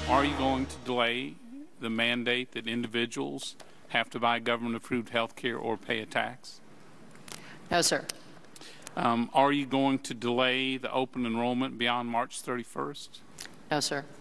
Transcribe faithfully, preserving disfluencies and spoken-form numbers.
Are you going to delay the mandate that individuals have to buy government-approved health care or pay a tax? No, sir. Um, are you going to delay the open enrollment beyond March thirty-first? No, sir.